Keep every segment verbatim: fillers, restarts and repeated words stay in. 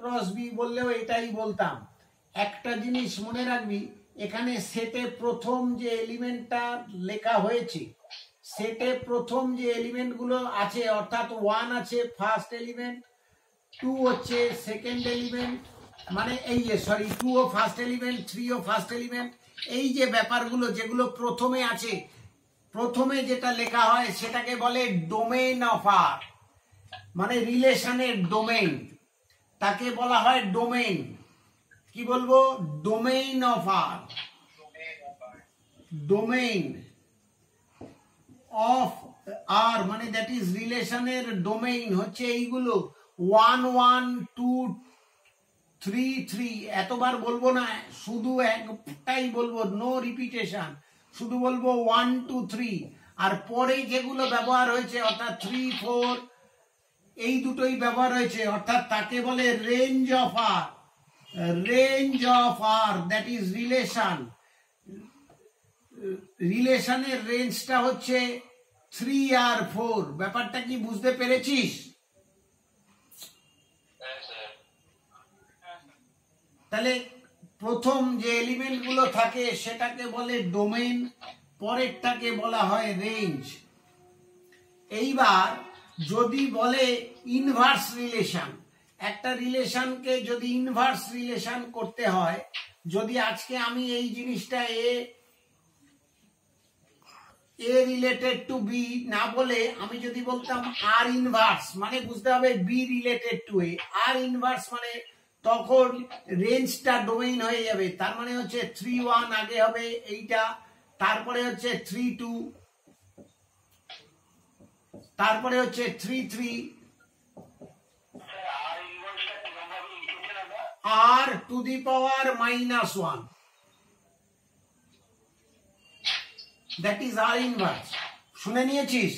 Cross B বললেও এটাই বলতাম। একটা জিনিস মনে রাখবি, এখানে সেটে প্রথম যে এলিমেন্টটা লেখা হয়েছে, সেটে প্রথম যে এলিমেন্টগুলো আছে, অর্থাৎ ওয়ান আছে ফার্স্ট এলিমেন্ট, টু হচ্ছে সেকেন্ড এলিমেন্ট, মানে এই যে সরি টু ও ফার্স্ট এলিমেন্ট, থ্রি ও ফার্স্ট এলিমেন্ট, এই যে ব্যাপারগুলো যেগুলো প্রথমে আছে, প্রথমে যেটা লেখা হয় সেটাকে বলে ডোমেইন অফ আর, মানে রিলেশনের ডোমেইন, তাকে বলা হয় ডোমেইন। কি বলবো? Domain of R, domain of R মানে দ্যাট ইজ রিলেশনের ডোমেইন হচ্ছে এইগুলো one one two three three. এতবার বলবো না, শুধু একটাই বলবো, নো রিপিটেশন, শুধু বলবো ওয়ান টু থ্রি। আর পরে যেগুলো ব্যবহার হয়েছে অর্থাৎ থ্রি ফোর, এই দুটোই ব্যবহার হয়েছে, অর্থাৎ তাকে বলে range of R, range of R that is relation. রিলেশনের রেঞ্জটা হচ্ছে থ্রি আর ফোর। ব্যাপারটা কি বুঝতে পেরেছিস? তাহলে প্রথম যে এলিমেন্ট গুলো থাকে সেটাকে বলে ডোমেইন, পরেরটাকে বলা হয় রেঞ্জ। এইবার যদি বলে ইনভার্স রিলেশন, একটা রিলেশনকে যদি ইনভার্স রিলেশন করতে হয়, যদি আজকে আমি এই জিনিসটা A A related to B না বলে আমি যদি বলতাম আর ইনভার্স, মানে বুঝতে হবে বি রিলেটেড টু এ, আর ইনভার্স মানে তখন রেঞ্জটা ডোমেইন হয়ে যাবে। তার মানে হচ্ছে থ্রি ওয়ান আগে হবে এইটা, তারপরে হচ্ছে থ্রি টু, তারপরে হচ্ছে থ্রি থ্রি, আর to the power minus one, that is R inverse. শুনে নিয়েছিস?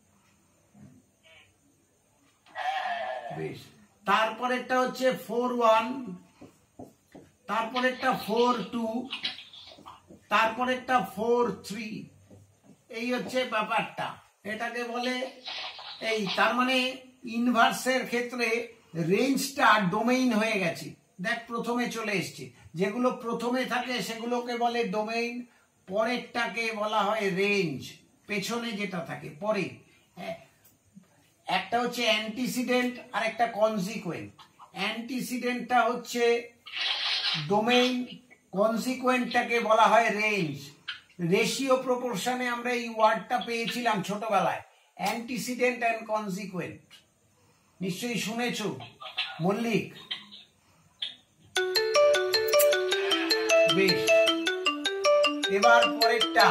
বেশ, তারপরেরটা হচ্ছে ফোর ওয়ান, তারপরেরটা ফোর টু, তারপরেরটা ফোর থ্রি। এই হচ্ছে ব্যাপারটা, এটাকে বলে এই। তার মানে ইনভার্সের ক্ষেত্রে রেঞ্জটা ডোমেইন হয়ে গেছে। দেখ প্রথমে চলে এসছে, যেগুলো প্রথমে থাকে সেগুলোকে বলে ডোমেইন, পরেরটাকে বলা হয় রেঞ্জ, পেছনে যেটা থাকে পরে। একটা হচ্ছে অ্যান্টিসিডেন্ট আর একটা কনসিকুয়েন্ট। অ্যান্টিসিডেন্টটা হচ্ছে ডোমেইন, কনসিকুয়েন্টটাকে বলা হয় রেঞ্জ। রেশিও প্রপোর্শনে আমরা এই ওয়ার্ডটা পেয়েছিলাম ছোটবেলায়, অ্যান্টিসিডেন্ট অ্যান্ড কনসিকুয়েন্ট। নিশ্চয়ই শুনেছো মল্লিক? বেশ, এবার পরেরটা।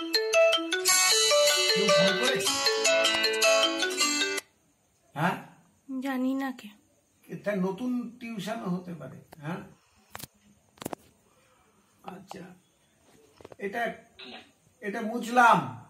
হ্যাঁ জানি না কে, এটা নতুন টিউশন হতে পারে। হ্যাঁ আচ্ছা, এটা এটা বুঝলাম।